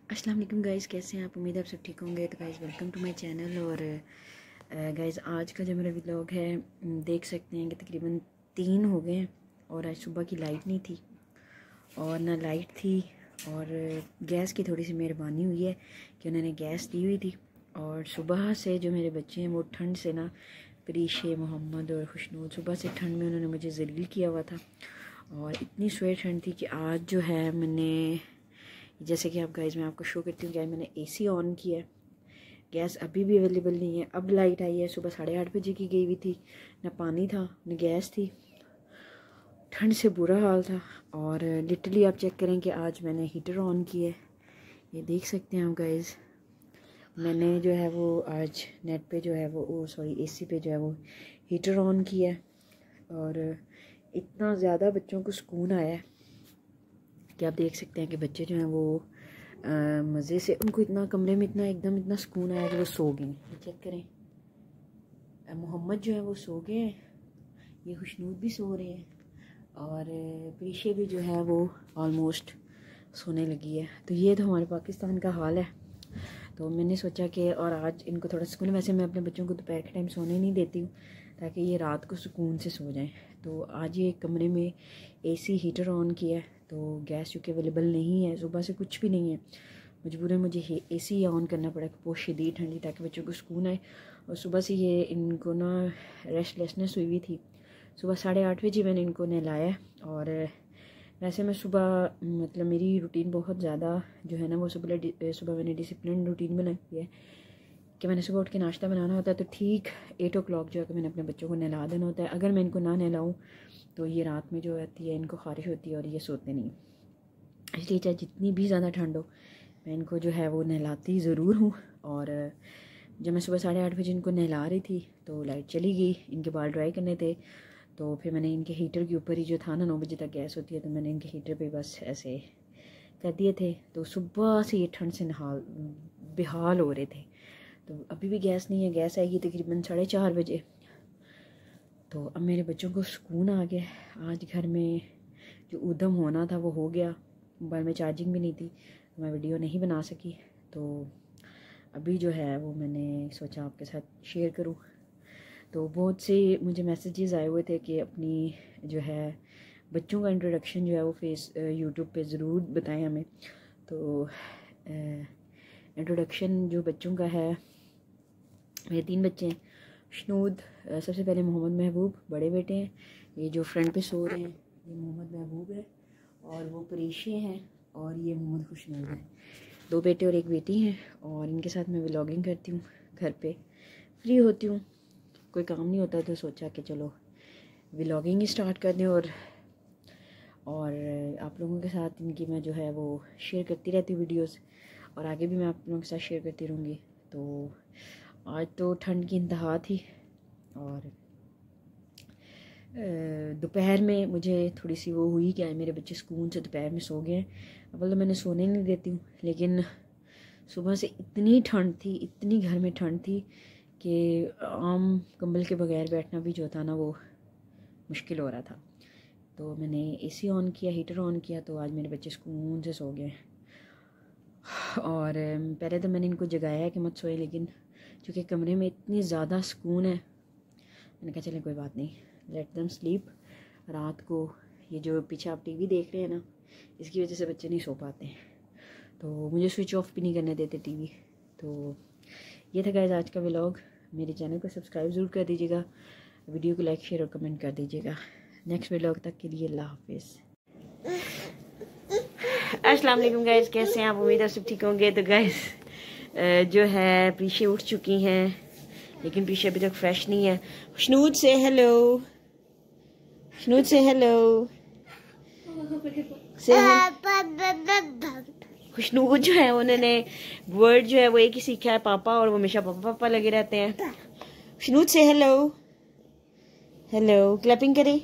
अस्सलाम वालेकुम गाइस, कैसे हैं आप? उम्मीद है आप सब ठीक होंगे। तो guys welcome to my channel. और गाइस आज का जो मेरा व्लॉग है, देख सकते हैं कि तकरीबन 3 हो गए हैं और आज सुबह की लाइट नहीं थी और ना लाइट थी। और गैस की थोड़ी सी मेहरबानी हुई है कि उन्होंने गैस दी हुई थी। और सुबह से जो मेरे बच्चे हैं वो ठंड से ना, प्रीशे, मोहम्मद और खुशनूद, सुबह से ठंड में उन्होंने मुझे ज़लील किया हुआ था। और इतनी स्वेर ठंड थी कि आज जो है मैंने, जैसे कि आप गाइस मैं आपको शो करती हूँ, गाइस मैंने एसी ऑन किया है। गैस अभी भी अवेलेबल नहीं है। अब लाइट आई है, सुबह 8:30 बजे की गई हुई थी। ना पानी था ना गैस थी, ठंड से बुरा हाल था। और लिटरली आप चेक करें कि आज मैंने हीटर ऑन किया है। ये देख सकते हैं आप गाइस, मैंने जो है वो आज नेट पे जो है वो सॉरी एसी पे जो है वो हीटर ऑन किया है। और इतना ज़्यादा बच्चों को सुकून आया है कि आप देख सकते हैं कि बच्चे जो हैं वो मज़े से, उनको इतना कमरे में इतना सुकून आया कि वो सो गए। चेक करें, मोहम्मद जो है वो सो गए हैं, ये खुशनूद भी सो रहे हैं और प्रीशे भी जो है वो ऑलमोस्ट सोने लगी है। तो ये तो हमारे पाकिस्तान का हाल है। तो मैंने सोचा कि और आज इनको थोड़ा सुकून, वैसे मैं अपने बच्चों को दोपहर के टाइम सोने नहीं देती हूँ ताकि ये रात को सुकून से सो जाएं। तो आज ये कमरे में एसी हीटर ऑन किया है। तो गैस चूँकि अवेलेबल नहीं है, सुबह से कुछ भी नहीं है, मजबूरन मुझे एसी ऑन करना पड़ा बहुत शदीद ठंडी, ताकि बच्चों को सुकून आए। और सुबह से ये इनको ना रेस्टलेसनेस हुई हुई थी। सुबह 8:30 बजे मैंने इनको नहलाया। और वैसे मैं सुबह मतलब मेरी रूटीन बहुत ज़्यादा जो है ना वो सुबह मैंने डिसिप्लिन रूटीन बनाई है कि मैंने सुबह उठ के नाश्ता बनाना होता है। तो ठीक 8 o'clock जो है कि मैंने अपने बच्चों को नहला देना होता है। अगर मैं इनको ना नहलाऊँ तो ये रात में जो रहती है इनको ख़ारिश होती है और ये सोते नहीं। इसलिए चाहे जितनी भी ज़्यादा ठंड हो, मैं इनको जो है वो नहलाती ज़रूर हूँ। और जब मैं सुबह 8:30 बजे इनको नहला रही थी तो लाइट चली गई, इनके बाल ड्राई करने थे। तो फिर मैंने इनके हीटर के ऊपर ही जो था ना, 9 बजे तक गैस होती है, तो मैंने इनके हीटर पे बस ऐसे कर दिए थे। तो सुबह से ये ठंड से बेहाल हो रहे थे। तो अभी भी गैस नहीं है, गैस आएगी तकरीबन 4:30 बजे। तो अब मेरे बच्चों को सुकून आ गया। आज घर में जो ऊधम होना था वो हो गया। मोबाइल में चार्जिंग भी नहीं थी तो मैं वीडियो नहीं बना सकी। तो अभी जो है वो मैंने सोचा आपके साथ शेयर करूं। तो बहुत से मुझे मैसेजेस आए हुए थे कि अपनी जो है बच्चों का इंट्रोडक्शन जो है वो यूट्यूब पे ज़रूर बताएं हमें। तो इंट्रोडक्शन जो बच्चों का है, मेरे 3 बच्चे हैं। शनूद, सबसे पहले मोहम्मद महबूब बड़े बेटे हैं। ये जो फ्रंट पे सो रहे हैं ये मोहम्मद महबूब है और वो परीशे हैं और ये मोहम्मद खुशनूद है। 2 बेटे और 1 बेटी हैं। और इनके साथ मैं व्लॉगिंग करती हूँ, घर पे फ्री होती हूँ, कोई काम नहीं होता तो सोचा कि चलो व्लॉगिंग ही स्टार्ट कर दें। और आप लोगों के साथ इनकी मैं जो है वो शेयर करती रहती हूँ वीडियोस, और आगे भी मैं आप लोगों के साथ शेयर करती रहूँगी। तो आज तो ठंड की इंतहा थी और दोपहर में मुझे थोड़ी सी वो हुई कि मेरे बच्चे सुकून से दोपहर में सो गए हैं। अब तो मैंने सोने नहीं देती हूँ, लेकिन सुबह से इतनी ठंड थी, इतनी घर में ठंड थी कि आम कंबल के बगैर बैठना भी जो था ना वो मुश्किल हो रहा था। तो मैंने एसी ऑन किया, हीटर ऑन किया, तो आज मेरे बच्चे सुकून से सो गए। और पहले तो मैंने इनको जगाया है कि मत सोए, लेकिन चूँकि कमरे में इतनी ज़्यादा सुकून है, मैंने कहा चलें कोई बात नहीं, लेट देम स्लीप। रात को ये जो पीछे आप टीवी देख रहे हैं ना, इसकी वजह से बच्चे नहीं सो पाते हैं, तो मुझे स्विच ऑफ भी नहीं करने देते टीवी। तो ये था गाइस आज का व्लॉग। मेरे चैनल को सब्सक्राइब ज़रूर कर दीजिएगा, वीडियो को लाइक शेयर और कमेंट कर दीजिएगा। नेक्स्ट व्लॉग तक के लिए अल्लाह हाफिज़। अस्सलाम वालेकुम गाइस, कैसे हैं आप? उम्मीद है सब ठीक होंगे। तो गाइस जो है प्रीशे उठ चुकी हैं, लेकिन प्रीशे अभी तक फ्रेश नहीं है। खुशनूद से हेलो, खुशनूद से हेलो, से खुशनूद जो है उन्होंने वर्ड जो है वो एक ही सीखा है, पापा, और वो हमेशा पापा पापा लगे रहते हैं। खुशनूद से हेलो, हेलो क्लैपिंग करें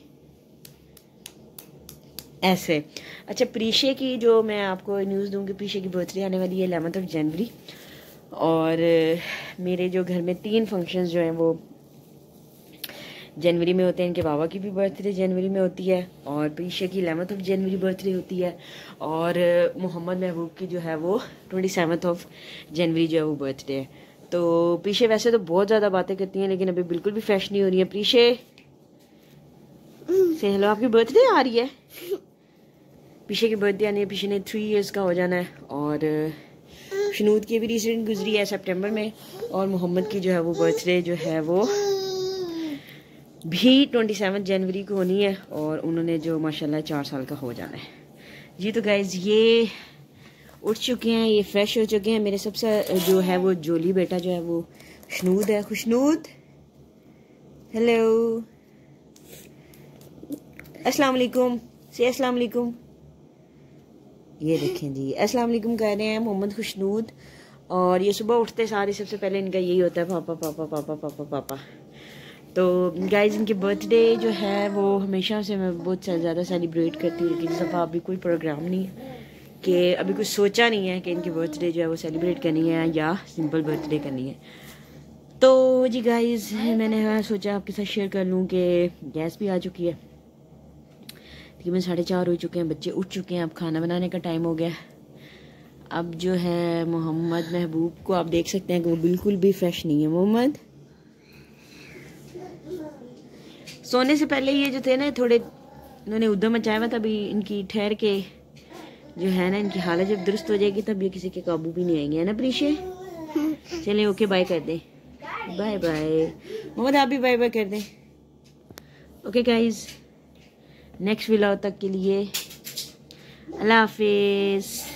ऐसे। अच्छा, प्रीशे की जो मैं आपको न्यूज़ दूंगी, प्रीशे की बर्थडे आने वाली है 11 जनवरी। और मेरे जो घर में 3 फंक्शंस जो हैं वो जनवरी में होते हैं। इनके बाबा की भी बर्थडे जनवरी में होती है और प्रीशा की 11 जनवरी बर्थडे होती है और मोहम्मद महबूब की जो है वो 27 जनवरी जो है वो बर्थडे है। तो प्रीशा वैसे तो बहुत ज़्यादा बातें करती हैं लेकिन अभी बिल्कुल भी फ्रेश नहीं हो रही है। प्रीशा से हेलो, आपकी बर्थडे आ रही है। प्रीशा की बर्थडे आनी है, प्रीशा ने 3 इयर्स का हो जाना है और शनूद की भी रिसेंट गुजरी है सितंबर में और मोहम्मद की जो है वो बर्थडे जो है वो भी 27 जनवरी को होनी है और उन्होंने जो माशाल्लाह 4 साल का हो जाना है जी। तो गाइज ये उठ चुके हैं, ये फ्रेश हो चुके हैं। मेरे सबसे जो है वो जोली बेटा जो है वो शनूद है। खुशनूद हेलो, अस्सलाम वालेकुम से अस्सलाम वालेकुम। ये देखें जी अस्सलाम वालेकुम कह रहे हैं मोहम्मद खुशनूद। और ये सुबह उठते सारे सबसे पहले इनका यही होता है पापा पापा पापा पापा पापा। तो गाइज इनकी बर्थडे जो है वो हमेशा से मैं बहुत ज़्यादा सेलिब्रेट करती हूँ लेकिन इस दफ़ा अभी कोई प्रोग्राम नहीं है कि अभी कुछ सोचा नहीं है कि इनकी बर्थडे जो है वो सेलिब्रेट करनी है या सिंपल बर्थडे करनी है। तो जी गाइज मैंने सोचा आपके साथ शेयर कर लूँ कि गैस भी आ चुकी है, तकरीबन 4:30 हो चुके हैं, बच्चे उठ चुके हैं, अब खाना बनाने का टाइम हो गया। अब जो है मोहम्मद महबूब को आप देख सकते हैं कि वो बिल्कुल भी फ्रेश नहीं है। मोहम्मद सोने से पहले ये जो थे ना थोड़े इन्होंने उद्यम मचाया हुआ, तभी इनकी ठहर के जो है ना इनकी हालत जब दुरुस्त हो जाएगी तब ये किसी के काबू भी नहीं आएंगे, है ना प्रीशे। चलें ओके बाय कर दें, बाय बाय। मोहम्मद आप भी बाय बाय कर दें। ओके गाइज नेक्स्ट व्लॉग तक के लिए अल्लाह हाफिज़।